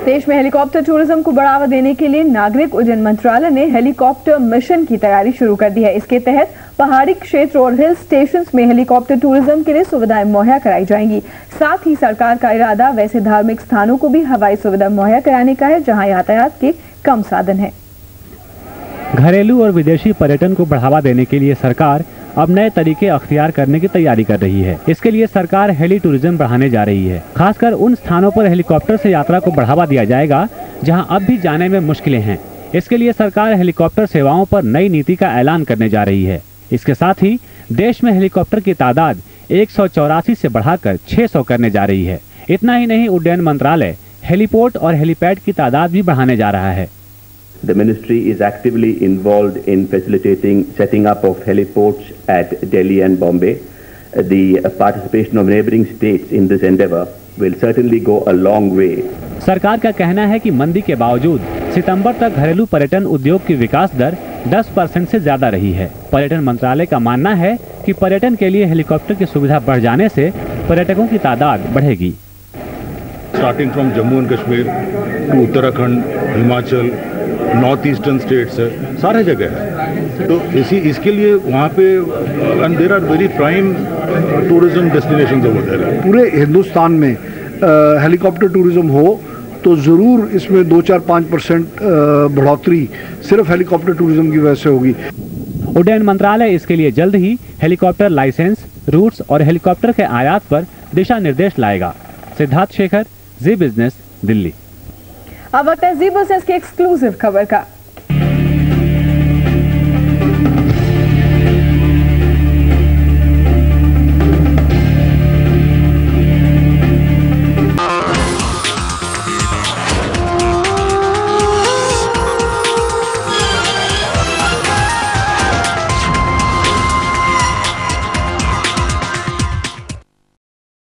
देश में helicopter tourism को बढ़ावा देने के लिए नागरिक उड्डयन मंत्रालय ने हेलीकॉप्टर मिशन की तैयारी शुरू कर दी है। इसके तहत पहाड़ी क्षेत्र और हिल स्टेशंस में हेलीकॉप्टर टूरिज्म के लिए सुविधाएं मुहैया कराई जाएंगी। साथ ही सरकार का इरादा वैसे धार्मिक स्थानों को भी हवाई सुविधा मुहैया कराने का है जहां यातायात के कम साधन है। घरेलू और विदेशी पर्यटन को बढ़ावा देने के लिए सरकार अब नए तरीके अख्तियार करने की तैयारी कर रही है। इसके लिए सरकार हेली टूरिज्म बढ़ाने जा रही है। खासकर उन स्थानों पर हेलीकॉप्टर से यात्रा को बढ़ावा दिया जाएगा जहां अब भी जाने में मुश्किलें हैं। इसके लिए सरकार हेलीकॉप्टर सेवाओं पर नई नीति का ऐलान करने जा रही है। इसके साथ ही देश में हेलीकॉप्टर की तादाद 184 से बढ़ाकर 600 करने जा रही है। इतना ही नहीं, उड्डयन मंत्रालय हेलीपोर्ट और हेलीपैड की तादाद भी बढ़ाने जा रहा है। The ministry is actively involved in facilitating setting up of heliports at Delhi and Bombay. The participation of neighboring states in this endeavor will certainly go a long way. सरकार का कहना है कि मंदी के बावजूद सितंबर तक घरेलू पर्यटन उद्योग की विकास दर 10% से ज्यादा रही है। पर्यटन मंत्रालय का मानना है कि पर्यटन के लिए हेलीकॉप्टर की सुविधा बढ़ जाने से पर्यटकों की तादाद बढ़ेगी। Starting from Jammu and Kashmir to Uttarakhand, Himachal, north eastern states है, सारे जगह है। तो इसके लिए वहाँ पे and there are very prime tourism destinations over there. पूरे हिंदुस्तान में हेलीकॉप्टर टूरिज्म हो तो ज़रूर इसमें 2-4-5% बढ़ोतरी सिर्फ हेलीकॉप्टर टूरिज्म की वजह से होगी। उड्डयन मंत्रालय इसके लिए जल्द ही हेलीकॉप्टर लाइसेंस, रूट्स और हेलीकॉप्टर के आयात पर दिशा निर्देश लाएगा। सिद्धार्थ शेखर, जी बिजनेस, दिल्ली। अब वक्त है जी बिजनेस की एक्सक्लूसिव खबर का।